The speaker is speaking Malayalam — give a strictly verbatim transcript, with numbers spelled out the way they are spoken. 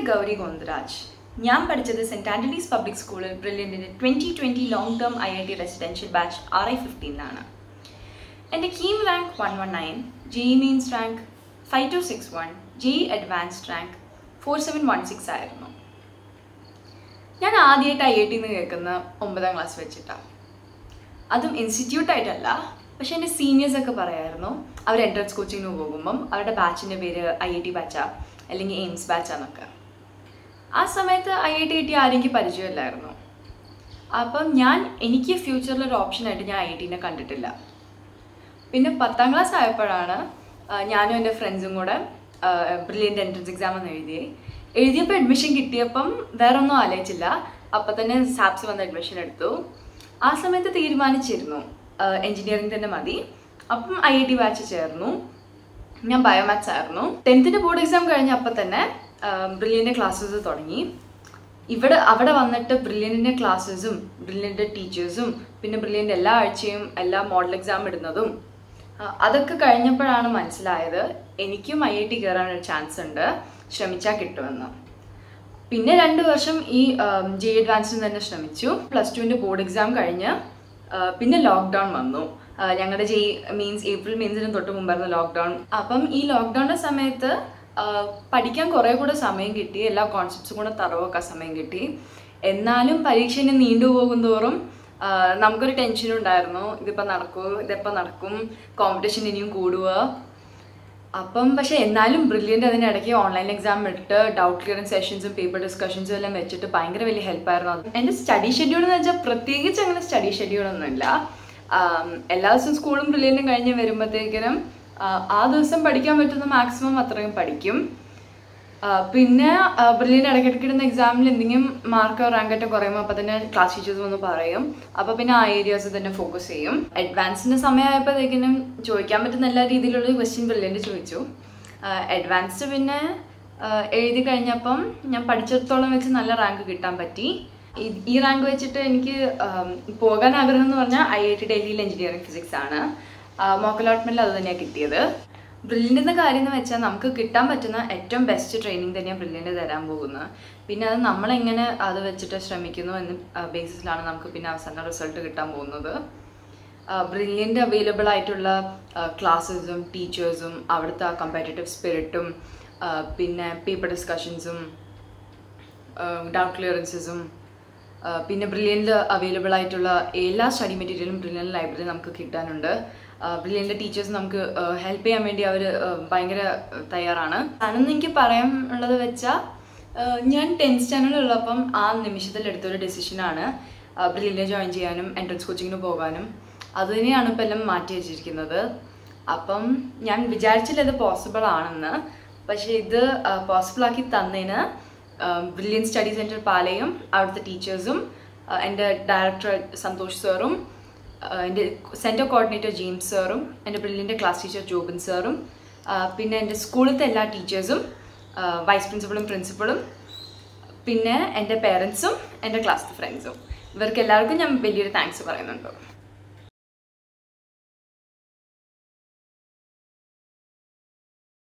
GOWRI GOVINDARAJ. ഞാൻ പഠിച്ചത് സെന്റ് ആന്റണീസ് പബ്ലിക് സ്കൂളിൽ ബ്രില്യന്റിന്റെ twenty twenty long term I I T residential batch R I fifteen ആണ്. എൻ്റെ KEAM rank one nineteen, J E E Mains rank five two six one, J E E Advanced rank four seven one six ആയിരുന്നു. ഞാൻ ആദ്യമായിട്ട് I I T എന്ന് കേൾക്കുന്ന ഒമ്പതാം ക്ലാസ് വെച്ചിട്ടാണ്. അതും ഇൻസ്റ്റിറ്റ്യൂട്ട് ആയിട്ടല്ല, പക്ഷെ എൻ്റെ സീനിയേഴ്സൊക്കെ പറയായിരുന്നു അവർ എൻട്രൻസ് കോച്ചിങ്ങിന് പോകുമ്പം അവരുടെ ബാച്ചിൻ്റെ പേര് I I T ബാച്ചാ അല്ലെങ്കിൽ എയിംസ് ബാച്ചാന്നൊക്കെ. ആ സമയത്ത് I I T കിട്ടി ആരെങ്കിലും പരിചയമില്ലായിരുന്നു. അപ്പം ഞാൻ എനിക്ക് ഫ്യൂച്ചറിലൊരു ഓപ്ഷനായിട്ട് ഞാൻ I I Tനെ കണ്ടിട്ടില്ല. പിന്നെ പത്താം ക്ലാസ് ആയപ്പോഴാണ് ഞാനും എൻ്റെ ഫ്രണ്ട്സും കൂടെ ബ്രില്യൻ്റ് എൻട്രൻസ് എക്സാം ഒന്ന് എഴുതി എഴുതിയപ്പോൾ അഡ്മിഷൻ കിട്ടിയപ്പം വേറെ ഒന്നും ആലോചിച്ചില്ല. അപ്പം തന്നെ സാപ്സ് വന്ന് അഡ്മിഷൻ എടുത്തു. ആ സമയത്ത് തീരുമാനിച്ചിരുന്നു എൻജിനീയറിംഗ് തന്നെ മതി. അപ്പം I I T ബാച്ച് ചേർന്നു. ഞാൻ ബയോമാത്സ് ആയിരുന്നു. ടെൻത്തിൻ്റെ ബോർഡ് എക്സാം കഴിഞ്ഞ അപ്പം തന്നെ ബ്രില്യൻ്റെ ക്ലാസ്സസ് തുടങ്ങി. ഇവിടെ അവിടെ വന്നിട്ട് ബ്രില്യൻ്റെ ക്ലാസ്സസും ബ്രില്യൻ്റെ ടീച്ചേഴ്സും പിന്നെ ബ്രില്യൻ്റെ എല്ലാ ആഴ്ചയും എല്ലാ മോഡൽ എക്സാം ഇടുന്നതും അതൊക്കെ കഴിഞ്ഞപ്പോഴാണ് മനസ്സിലായത് എനിക്കും I I T കയറാനൊരു ചാൻസ് ഉണ്ട്, ശ്രമിച്ചാൽ കിട്ടുമെന്ന്. പിന്നെ രണ്ട് വർഷം ഈ ജെ അഡ്വാൻസിന് തന്നെ ശ്രമിച്ചു. പ്ലസ് ടുവിൻ്റെ ബോർഡ് എക്സാം കഴിഞ്ഞ് പിന്നെ ലോക്ക്ഡൗൺ വന്നു. ഞങ്ങളുടെ ജെ മീൻസ് ഏപ്രിൽ മീൻസിന് തൊട്ട് മുമ്പായിരുന്നു ലോക്ക്ഡൗൺ. അപ്പം ഈ ലോക്ക്ഡൗണിൻ്റെ സമയത്ത് പഠിക്കാൻ കുറേ കൂടെ സമയം കിട്ടി, എല്ലാ കോൺസെപ്റ്റ്സും കൂടെ തറവൊക്കെ സമയം കിട്ടി. എന്നാലും പരീക്ഷ നീണ്ടുപോകും തോറും നമുക്കൊരു ടെൻഷൻ ഉണ്ടായിരുന്നു, ഇതിപ്പോൾ നടക്കുമോ, ഇതെപ്പോൾ നടക്കും, കോമ്പറ്റീഷൻ ഇനിയും കൂടുക. അപ്പം പക്ഷേ എന്നാലും ബ്രില്യൻ്റ് അതിനിടയ്ക്ക് ഓൺലൈൻ എക്സാം ഇട്ട് ഡൗട്ട് ക്ലിയറിംഗ് സെഷൻസും പേപ്പർ ഡിസ്കഷൻസും എല്ലാം വെച്ചിട്ട് ഭയങ്കര വലിയ ഹെൽപ്പായിരുന്നു. എൻ്റെ സ്റ്റഡി ഷെഡ്യൂൾ എന്ന് വെച്ചാൽ പ്രത്യേകിച്ച് അങ്ങനെ സ്റ്റഡി ഷെഡ്യൂളൊന്നുമില്ല. എല്ലാ ദിവസവും സ്കൂളും ബ്രില്യൻ്റും കഴിഞ്ഞ് വരുമ്പോഴത്തേക്കിനും ആ ദിവസം പഠിക്കാൻ പറ്റുന്ന മാക്സിമം അത്രയും പഠിക്കും. പിന്നെ ബ്രില്യൻ്റ് ഇടയ്ക്കിടയ്ക്കിടുന്ന എക്സാമിൽ എന്തെങ്കിലും മാർക്കോ റാങ്കറ്റോ കുറയുമ്പോൾ അപ്പോൾ തന്നെ ക്ലാസ് ടീച്ചേഴ്സ് വന്ന് പറയും. അപ്പോൾ പിന്നെ ആ ഏരിയാസ് തന്നെ ഫോക്കസ് ചെയ്യും. അഡ്വാൻസിൻ്റെ സമയമായപ്പോഴത്തേക്കിനും ചോദിക്കാൻ പറ്റുന്ന എല്ലാ രീതിയിലുള്ള ക്വസ്റ്റ്യൻ ബ്രില്യൻ്റ് ചോദിച്ചു. അഡ്വാൻസ്ഡ് പിന്നെ എഴുതി കഴിഞ്ഞപ്പം ഞാൻ പഠിച്ചിടത്തോളം വെച്ച് നല്ല റാങ്ക് കിട്ടാൻ പറ്റി. ഈ റാങ്ക് വെച്ചിട്ട് എനിക്ക് പോകാൻ ആഗ്രഹം എന്ന് പറഞ്ഞാൽ I I T ഡൽഹിയിൽ എഞ്ചിനീയറിംഗ് ഫിസിക്സ് ആണ്. മോക്ക് അലോട്ട്മെൻറ്റിൽ അത് തന്നെയാണ് കിട്ടിയത്. ബ്രില്യൻ്റിൻ്റെ കാര്യം എന്ന് വെച്ചാൽ നമുക്ക് കിട്ടാൻ പറ്റുന്ന ഏറ്റവും ബെസ്റ്റ് ട്രെയിനിങ് തന്നെയാണ് ബ്രില്യൻ്റ് തരാൻ പോകുന്നത്. പിന്നെ അത് നമ്മളെങ്ങനെ അത് വെച്ചിട്ട് ശ്രമിക്കുന്നു എന്ന ബേസിസിലാണ് നമുക്ക് പിന്നെ അവസാന റിസൾട്ട് കിട്ടാൻ പോകുന്നത്. ബ്രില്യൻ്റ് അവൈലബിൾ ആയിട്ടുള്ള ക്ലാസ്സസും ടീച്ചേഴ്സും അവിടുത്തെ കമ്പാറ്റേറ്റീവ് സ്പിരിറ്റും പിന്നെ പേപ്പർ ഡിസ്കഷൻസും ഡൗട്ട് ക്ലിയറൻസസും പിന്നെ ബ്രില്യൻ്റ് അവൈലബിൾ ആയിട്ടുള്ള എല്ലാ സ്റ്റഡി മെറ്റീരിയലും ബ്രില്യൻ്റ് ലൈബ്രറി നമുക്ക് കിട്ടാനുണ്ട്. ബ്രില്യൻ്റ് ടീച്ചേഴ്സ് നമുക്ക് ഹെൽപ്പ് ചെയ്യാൻ വേണ്ടി അവർ ഭയങ്കര തയ്യാറാണ്. അതെന്ന് എനിക്ക് പറയാൻ ഉള്ളത് വെച്ചാൽ ഞാൻ ടെൻത്ത് സ്റ്റാൻഡേർഡിലുള്ളപ്പം ആ നിമിഷത്തിൽ എടുത്തൊരു ഡെസിഷനാണ് ബ്രില്യൻ്റ് ജോയിൻ ചെയ്യാനും എൻട്രൻസ് കോച്ചിങ്ങിന് പോകാനും. അത് തന്നെയാണ് ഇപ്പം എല്ലാം മാറ്റി വെച്ചിരിക്കുന്നത്. അപ്പം ഞാൻ വിചാരിച്ചില്ല ഇത് പോസിബിൾ ആണെന്ന്. പക്ഷേ ഇത് പോസിബിളാക്കി തന്നതിന് ബ്രില്യൻ സ്റ്റഡി സെൻറ്റർ പാലയും അവിടുത്തെ ടീച്ചേഴ്സും എൻ്റെ ഡയറക്ടർ സന്തോഷ് സാറും എൻ്റെ സെൻറ്റർ കോർഡിനേറ്റർ ജെയിംസ് സാറും എൻ്റെ ബ്രില്യൻ്റെ ക്ലാസ് ടീച്ചർ ജോബിൻ സാറും പിന്നെ എൻ്റെ സ്കൂളിലത്തെ എല്ലാ ടീച്ചേഴ്സും വൈസ് പ്രിൻസിപ്പളും പ്രിൻസിപ്പളും പിന്നെ എൻ്റെ പേരൻസും എൻ്റെ ക്ലാസ്സിലെ ഫ്രണ്ട്സും ഇവർക്ക് എല്ലാവർക്കും ഞാൻ വലിയൊരു താങ്ക്സ് പറയുന്നുണ്ട്.